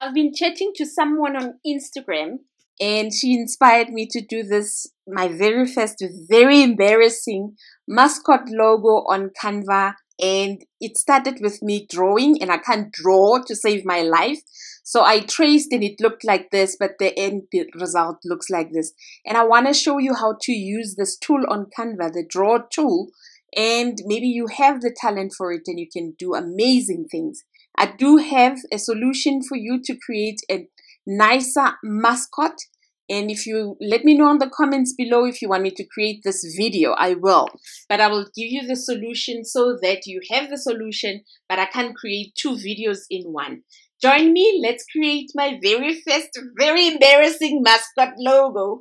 I've been chatting to someone on Instagram and she inspired me to do this, my very first, very embarrassing mascot logo on Canva. And it started with me drawing, and I can't draw to save my life. So I traced and it looked like this, but the end result looks like this. And I want to show you how to use this tool on Canva, the Draw Tool. And maybe you have the talent for it and you can do amazing things. I do have a solution for you to create a nicer mascot. And if you let me know in the comments below if you want me to create this video, I will. But I will give you the solution so that you have the solution, but I can't create two videos in one. Join me. Let's create my very first, very embarrassing mascot logo.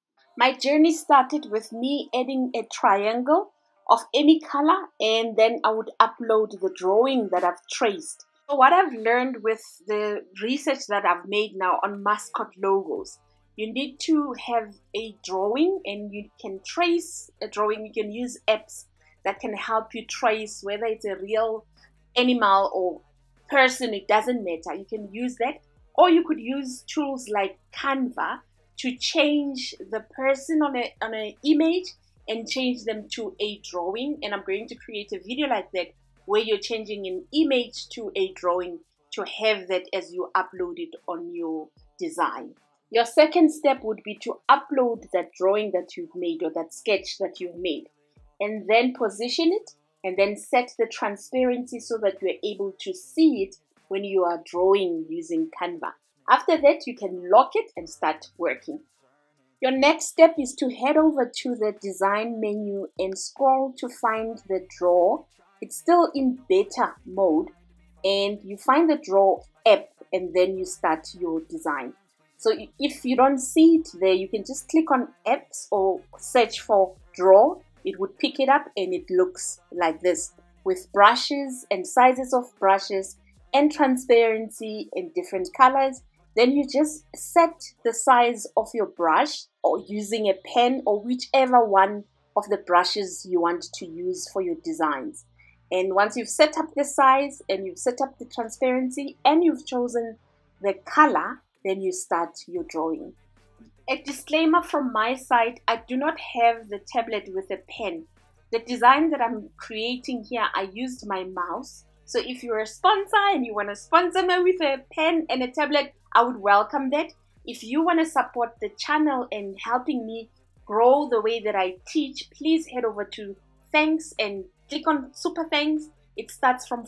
My journey started with me adding a triangle of any color, and then I would upload the drawing that I've traced. So what I've learned with the research that I've made now on mascot logos, you need to have a drawing, and you can trace a drawing. You can use apps that can help you trace whether it's a real animal or person. It doesn't matter. You can use that, or you could use tools like Canva to change the person on an image and change them to a drawing. And I'm going to create a video like that where you're changing an image to a drawing to have that as you upload it on your design. Your second step would be to upload that drawing that you've made, or that sketch that you've made, and then position it and then set the transparency so that you're able to see it when you are drawing using Canva. After that, you can lock it and start working. Your next step is to head over to the design menu and scroll to find the draw. It's still in beta mode, and you find the draw app and then you start your design. So if you don't see it there, you can just click on apps or search for draw. It would pick it up and it looks like this, with brushes and sizes of brushes and transparency in different colors. Then you just set the size of your brush, or using a pen or whichever one of the brushes you want to use for your designs. And once you've set up the size and you've set up the transparency and you've chosen the color, then you start your drawing. A disclaimer from my side, I do not have the tablet with a pen. The design that I'm creating here, I used my mouse. So if you're a sponsor and you want to sponsor me with a pen and a tablet, I would welcome that. If you want to support the channel and helping me grow the way that I teach, please head over to Thanks and click on Super Thanks. It starts from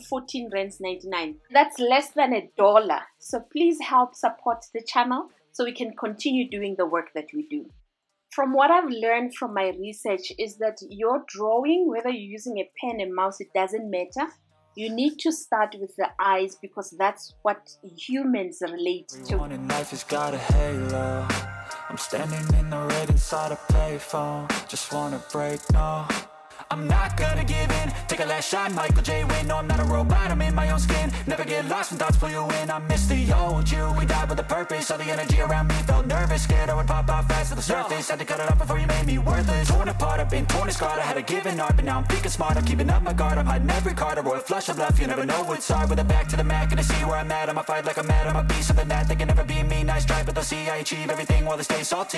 14.99. That's less than $1. So please help support the channel so we can continue doing the work that we do. From what I've learned from my research is that your drawing, whether you're using a pen and mouse, it doesn't matter. You need to start with the eyes, because that's what humans relate to. Life has got a halo. I'm standing in the red inside a payphone. Just wanna break, no. I'm not gonna give in. Take a last shot, Michael J. Win. No, I'm not a robot, I'm in my own skin. Never get lost when thoughts pull you in. I miss the old you. We died with a purpose. All the energy around me felt nervous. Scared I would pop out fast to the surface. Had to cut it off before you made me worthless. Torn apart, I've been torn and scarred. I had a given art, but now I'm thinking smart. I'm keeping up my guard. I'm hiding every card. A royal flush of love. You never know what's hard. With a back to the mat, gonna see where I'm at. I'ma fight like I'm mad. I'ma be something that they can never be me. Nice try, but they'll see I achieve everything while they stay salty.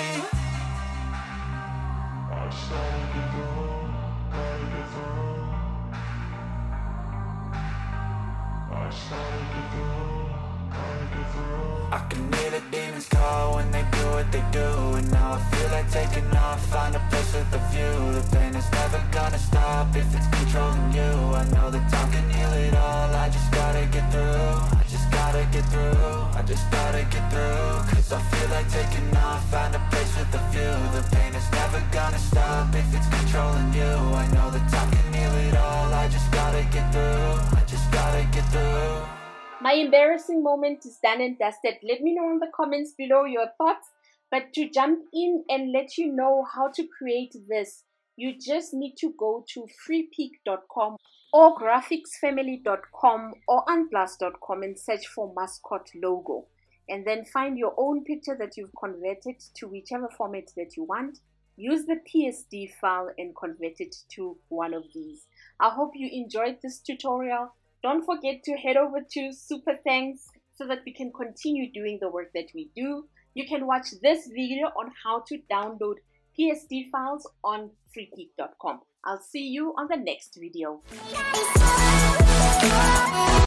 I can hear the demons call when they do what they do. And now I feel like taking off, find a place with a view. The pain is never gonna stop if it's controlling you. I know that time can heal it all. I just gotta get through. I just gotta get through. I just gotta get through. Cause I feel like taking off, find a place with a view. The pain is never gonna stop if it's controlling you. I know that time can heal it all. I just gotta get through. I just gotta get through. My embarrassing moment is done and dusted. Let me know in the comments below your thoughts. But to jump in and let you know how to create this, you just need to go to freepik.com or graphicsfamily.com or unplus.com and search for mascot logo. And then find your own picture that you've converted to whichever format that you want. Use the PSD file and convert it to one of these. I hope you enjoyed this tutorial. Don't forget to head over to Super Thanks so that we can continue doing the work that we do. You can watch this video on how to download PSD files on freegeek.com. I'll see you on the next video.